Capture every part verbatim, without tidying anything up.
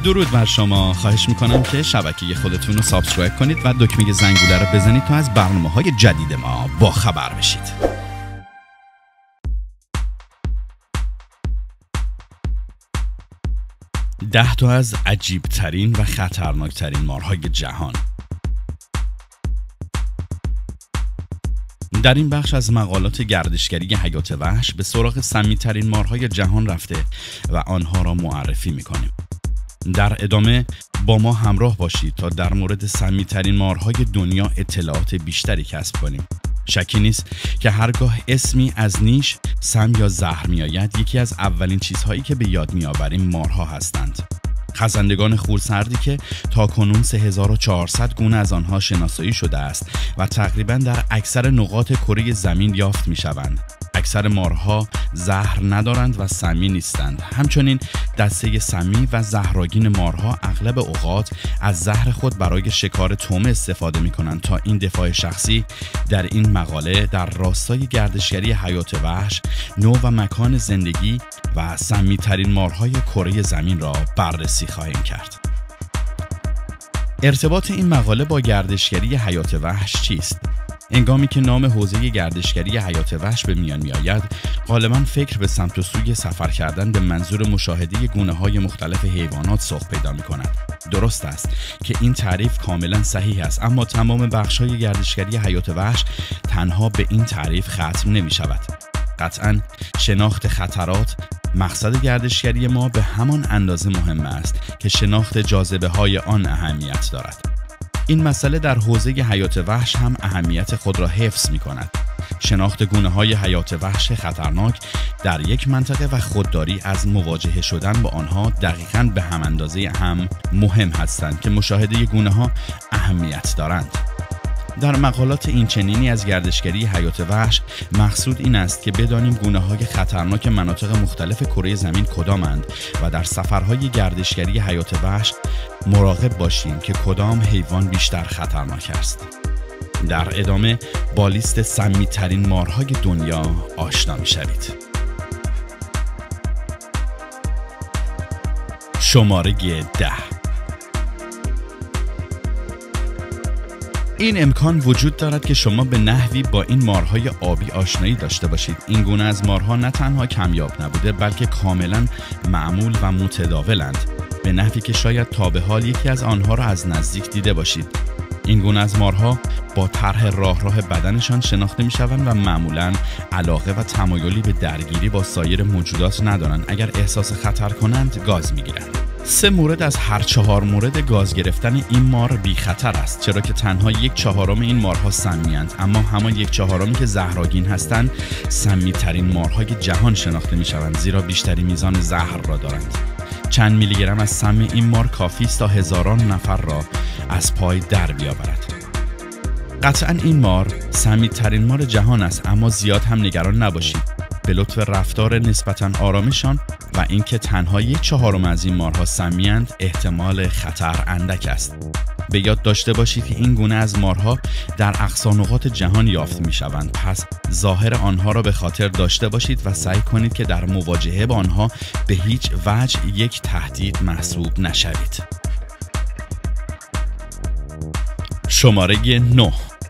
درود بر شما. خواهش میکنم که شبکه خودتون رو سابسکرایب کنید و دکمه زنگوله رو بزنید تا از برنامه‌های جدید ما با خبر بشید. ده تا از عجیب ترین و خطرناکترین مارهای جهان. در این بخش از مقالات گردشگری حیات وحش به سراغ سمی‌ترین مارهای جهان رفته و آنها را معرفی می‌کنیم. در ادامه با ما همراه باشید تا در مورد سمی‌ترین مارهای دنیا اطلاعات بیشتری کسب کنیم. شکی نیست که هرگاه اسمی از نیش، سم یا زهر میآید، یکی از اولین چیزهایی که به یاد میآوریم مارها هستند. خزندگان خورسردی که تاکنون سه هزار و چهارصد گونه از آنها شناسایی شده است و تقریباً در اکثر نقاط کره زمین یافت می‌شوند. اکثر مارها زهر ندارند و سمی نیستند. همچنین دسته سمی و زهرآگین مارها اغلب اوقات از زهر خود برای شکار طعمه استفاده می‌کنند. تا این دفاع شخصی در این مقاله در راستای گردشگری حیات وحش، نوع و مکان زندگی و سمی‌ترین مارهای کره زمین را بررسی خواهیم کرد. ارتباط این مقاله با گردشگری حیات وحش چیست؟ هنگامی که نام حوزه گردشگری حیات وحش به میان میآید، غالباً فکر به سمت و سوی سفر کردن به منظور مشاهده گونه‌های مختلف حیوانات سوق پیدا می‌کند. درست است که این تعریف کاملاً صحیح است، اما تمام بخش‌های گردشگری حیات وحش تنها به این تعریف ختم نمی‌شود. قطعاً شناخت خطرات مقصد گردشگری ما به همان اندازه مهم است که شناخت جاذبه‌های آن اهمیت دارد. این مسئله در حوزه حیات وحش هم اهمیت خود را حفظ می کند. شناخت گونه‌های حیات وحش خطرناک در یک منطقه و خودداری از مواجهه شدن با آنها دقیقاً به هم اندازه هم مهم هستند که مشاهده گونه‌ها اهمیت دارند. در مقالات این چنینی از گردشگری حیات وحش مقصود این است که بدانیم گونه‌های خطرناک مناطق مختلف کره زمین کدامند و در سفرهای گردشگری حیات وحش مراقب باشیم که کدام حیوان بیشتر خطرناک است. در ادامه با لیست سمی‌ترین مارهای دنیا آشنا می‌شوید. شماره ده. این امکان وجود دارد که شما به نحوی با این مارهای آبی آشنایی داشته باشید. این گونه از مارها نه تنها کمیاب نبوده بلکه کاملا معمول و متداولند، به نحوی که شاید تا به حال یکی از آنها را از نزدیک دیده باشید. این گونه از مارها با طرح راه راه بدنشان شناخته می شوند و معمولا علاقه و تمایلی به درگیری با سایر موجودات ندارند. اگر احساس خطر کنند گاز می گیرند. سه مورد از هر چهار مورد گاز گرفتن این مار بی خطر است، چرا که تنها یک چهارم این مارها سمی‌اند، اما همان یک چهارمی که زهرآگین هستند سمی‌ترین مارهای جهان شناخته می‌شوند، زیرا بیشتری میزان زهر را دارند. چند میلی گرم از سم این مار کافی است تا هزاران نفر را از پای در بیاورد. قطعاً این مار سمی‌ترین مار جهان است، اما زیاد هم نگران نباشید. به لطف رفتار نسبتا آرامشان و اینکه تنها یک چهارم از این مارها سمی‌اند، احتمال خطر اندک است. به یاد داشته باشید که این گونه از مارها در اقصا نقاط جهان یافت می‌شوند، پس ظاهر آنها را به خاطر داشته باشید و سعی کنید که در مواجهه با آنها به هیچ وجه یک تهدید محسوب نشوید. شماره نه.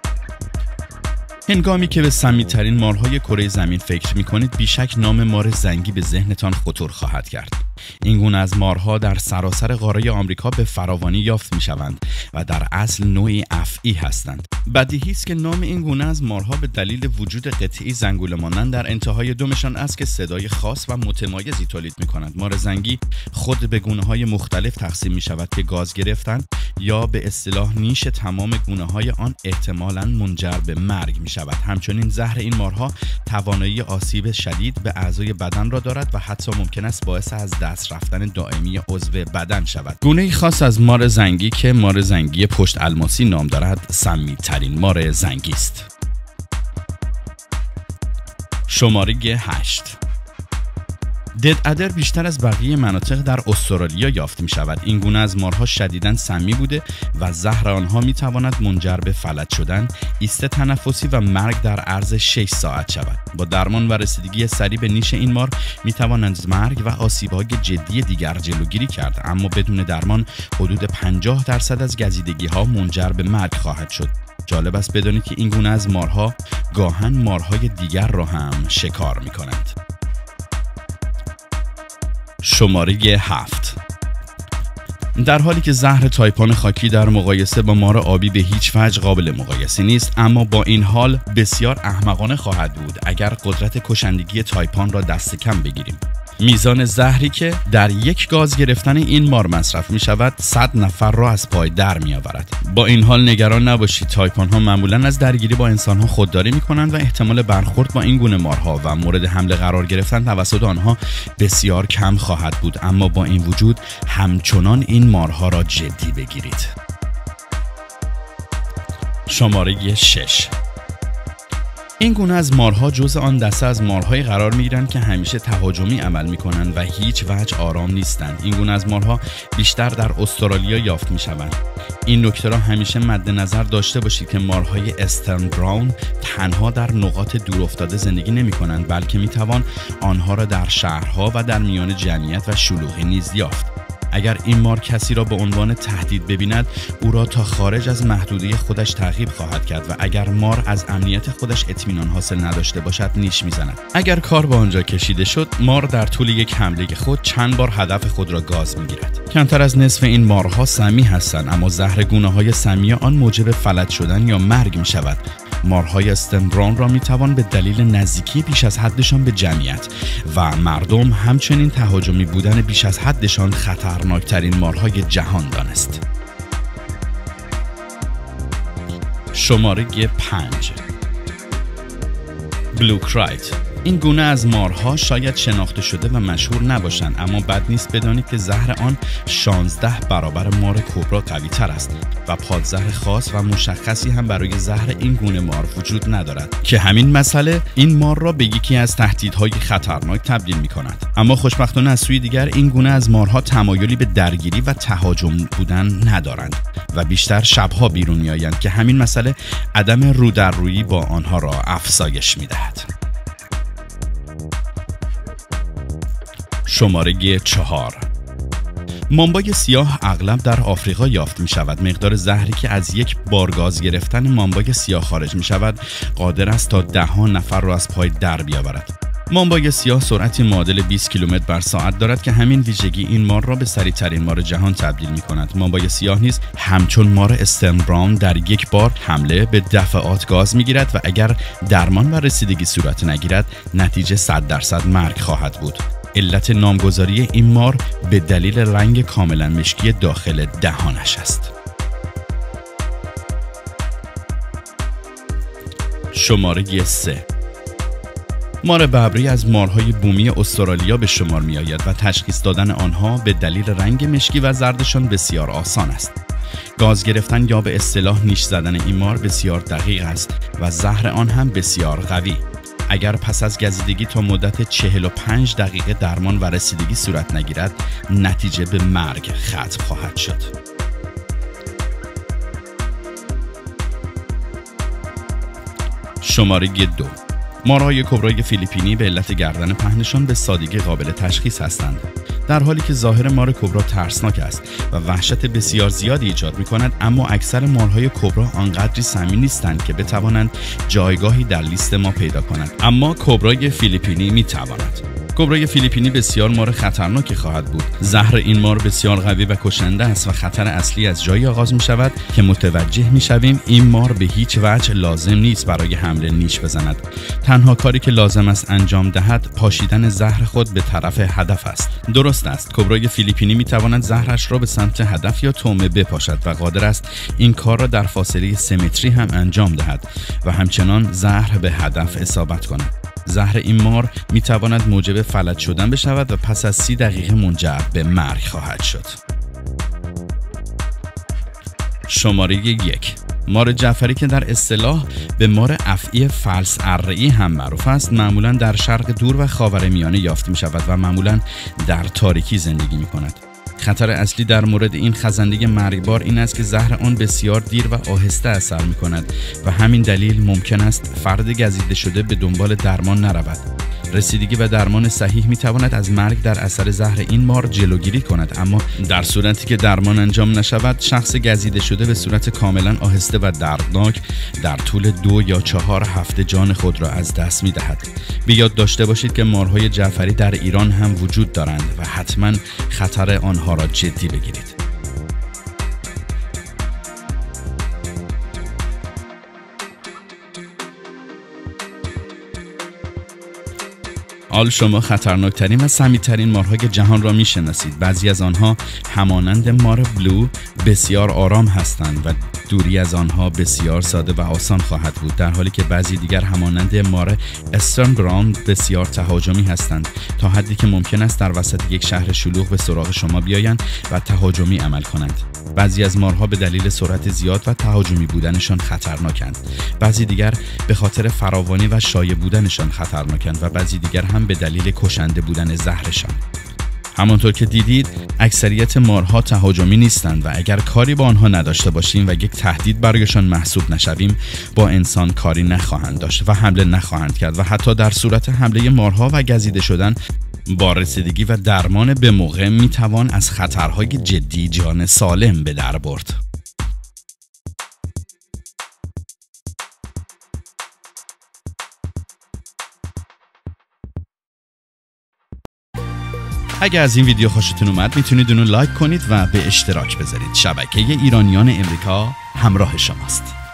هنگامی که به سمی‌ترین مارهای کره زمین فکر می‌کنید، بیشک نام مار زنگی به ذهنتان خطور خواهد کرد. این گونه از مارها در سراسر قاره آمریکا به فراوانی یافت می‌شوند و در اصل نوعی افعی هستند. بدیهی است که نام این گونه از مارها به دلیل وجود قطعی زنگوله مانند در انتهای دمشان است که صدای خاص و متمایزی تولید می‌کنند. مار زنگی خود به گونه‌های مختلف تقسیم می‌شود که گاز گرفتن یا به اصطلاح نیش تمام گونه‌های آن احتمالاً منجر به مرگ می‌شود. همچنین زهر این مارها توانایی آسیب شدید به اعضای بدن را دارد و حتی ممکن است باعث از دست رفتن دائمی عضو بدن شود. گونه‌ای خاص از مار زنگی که مار زنگی پشت الماسی نام دارد سمی‌ترین مار زنگی است. شماره هشت. دد ادر بیشتر از بقیه مناطق در استرالیا یافت می شود. این گونه از مارها شدیداً سمی بوده و زهر آنها می تواند منجر به فلج شدن، ایست تنفسی و مرگ در عرض شش ساعت شود. با درمان و رسیدگی سریع به نیش این مار می توانند مرگ و آسیب‌های جدی دیگر جلوگیری کرد، اما بدون درمان حدود پنجاه درصد از گزیدگی‌ها منجر به مرگ خواهد شد. جالب است بدانید که این گونه از مارها گاهن مارهای دیگر را هم شکار می کنند. شماره هفت. در حالی که زهر تایپان خاکی در مقایسه با مار آبی به هیچ وجه قابل مقایسه نیست، اما با این حال بسیار احمقانه خواهد بود اگر قدرت کشندگی تایپان را دست کم بگیریم. میزان زهری که در یک گاز گرفتن این مار مصرف می شود صد نفر را از پای در می آورد. با این حال نگران نباشید، تایپان ها معمولا از درگیری با انسان ها خودداری می کنند و احتمال برخورد با این گونه مارها و مورد حمله قرار گرفتن توسط آنها بسیار کم خواهد بود، اما با این وجود همچنان این مارها را جدی بگیرید. شماره شش. این گونه از مارها جزء آن دسته از مارهای قرار می‌گیرند که همیشه تهاجمی عمل می‌کنند و هیچ وجه آرام نیستند. این گونه از مارها بیشتر در استرالیا یافت می‌شوند. این نکته را همیشه مد نظر داشته باشید که مارهای استرن براون تنها در نقاط دورافتاده زندگی نمی‌کنند، بلکه می‌توان آنها را در شهرها و در میان جمعیت و شلوغی نیز یافت. اگر این مار کسی را به عنوان تهدید ببیند، او را تا خارج از محدوده خودش تعقیب خواهد کرد و اگر مار از امنیت خودش اطمینان حاصل نداشته باشد نیش میزند. اگر کار به آنجا کشیده شد، مار در طول یک حمله خود چند بار هدف خود را گاز میگیرد. کمتر از نصف این مارها سمی هستند، اما زهر گونه‌های سمی آن موجب فلج شدن یا مرگ می شود. مارهای استنبران را می توان به دلیل نزدیکی بیش از حدشان به جمعیت و مردم، همچنین تهاجمی بودن بیش از حدشان، خطرناکترین مارهای جهان دانست. شماره پنج. بلو کرایت. این گونه از مارها شاید شناخته شده و مشهور نباشند، اما بد نیست بدانید که زهر آن شانزده برابر مار کبرا قوی تر است و پادزهر خاص و مشخصی هم برای زهر این گونه مار وجود ندارد که همین مسئله این مار را به یکی از تهدیدهای خطرناک تبدیل می کند. اما خوشبختانه از سوی دیگر این گونه از مارها تمایلی به درگیری و تهاجم بودن ندارند و بیشتر شبها بیرون می آیند که همین مسئله عدم رو در رویی با آنها را افزایش می دهد. شماره چهار. مامبای سیاه اغلب در آفریقا یافت می شود. مقدار زهری که از یک بار گاز گرفتن مامبای سیاه خارج می شود قادر است تا ده ها نفر را از پای در بیاورد. مامبای سیاه سرعتی معادل بیست کیلومتر بر ساعت دارد که همین ویژگی این مار را به سریعترین مار جهان تبدیل می کند. مامبای سیاه نیز همچون مار استرن براون در یک بار حمله به دفعات گاز می گیرد و اگر درمان و رسیدگی صورت نگیرد نتیجه صد درصد مرگ خواهد بود. علت نامگذاری این مار به دلیل رنگ کاملا مشکی داخل دهانش است. شماره سه. مار ببری از مارهای بومی استرالیا به شمار می آید و تشخیص دادن آنها به دلیل رنگ مشکی و زردشان بسیار آسان است. گاز گرفتن یا به اصطلاح نیش زدن این مار بسیار دقیق است و زهر آن هم بسیار قوی. اگر پس از گزیدگی تا مدت چهل و پنج دقیقه درمان و رسیدگی صورت نگیرد، نتیجه به مرگ ختم خواهد شد. شماره دو. مارهای کبرای فیلیپینی به علت گردن پهنشان به سادگی قابل تشخیص هستند. در حالی که ظاهر مار کبرا ترسناک است و وحشت بسیار زیادی ایجاد می کند، اما اکثر مارهای کبرا آنقدری سمی نیستند که بتوانند جایگاهی در لیست ما پیدا کنند. اما کبرای فیلیپینی می تواند. کبرای فیلیپینی بسیار مار خطرناکی خواهد بود. زهر این مار بسیار قوی و کشنده است و خطر اصلی از جایی آغاز می شود که متوجه می شویم این مار به هیچ وجه لازم نیست برای حمله نیش بزند. تنها کاری که لازم است انجام دهد پاشیدن زهر خود به طرف هدف است. درست است، کبرای فیلیپینی می تواند زهرش را به سمت هدف یا طعمه بپاشد و قادر است این کار را در فاصله سه متری هم انجام دهد و همچنان زهر به هدف اصابت کند. زهر این مار می تواند موجب فلج شدن بشود و پس از سی دقیقه منجر به مرگ خواهد شد. شماره یک. مار جعفری که در اصطلاح به مار افعی فلس اره‌ای هم معروف است، معمولاً در شرق دور و خاورمیانه یافت می شود و معمولاً در تاریکی زندگی می کند. خطر اصلی در مورد این خزنده مرگبار این است که زهر آن بسیار دیر و آهسته اثر می کند و همین دلیل ممکن است فرد گزیده شده به دنبال درمان نرود. رسیدگی به درمان صحیح می تواند از مرگ در اثر زهر این مار جلوگیری کند، اما در صورتی که درمان انجام نشود، شخص گزیده شده به صورت کاملا آهسته و دردناک در طول دو یا چهار هفته جان خود را از دست می دهد. به یاد داشته باشید که مارهای جعفری در ایران هم وجود دارند و حتما خطر آنها را جدی بگیرید. حال شما خطرناکترین و سمی‌ترین مارهای جهان را می‌شناسید. بعضی از آنها همانند مار بلو بسیار آرام هستند و دوری از آنها بسیار ساده و آسان خواهد بود، در حالی که بعضی دیگر همانند مار استرنگراند بسیار تهاجمی هستند، تا حدی که ممکن است در وسط یک شهر شلوغ به سراغ شما بیایند و تهاجمی عمل کنند. بعضی از مارها به دلیل سرعت زیاد و تهاجمی بودنشان خطرناکند. بعضی دیگر به خاطر فراوانی و شایع بودنشان خطرناکند و بعضی دیگر هم به دلیل کشنده بودن زهرشان. همانطور که دیدید، اکثریت مارها تهاجمی نیستند و اگر کاری با آنها نداشته باشیم و یک تهدید برایشان محسوب نشویم، با انسان کاری نخواهند داشت و حمله نخواهند کرد و حتی در صورت حمله مارها و گزیده شدن با رسیدگی و درمان به موقع میتوان از خطرهای جدی جان سالم به در برد. اگر از این ویدیو خوشتون اومد میتونید اونو لایک کنید و به اشتراک بذارید. شبکه ایرانیان امریکا همراه شماست.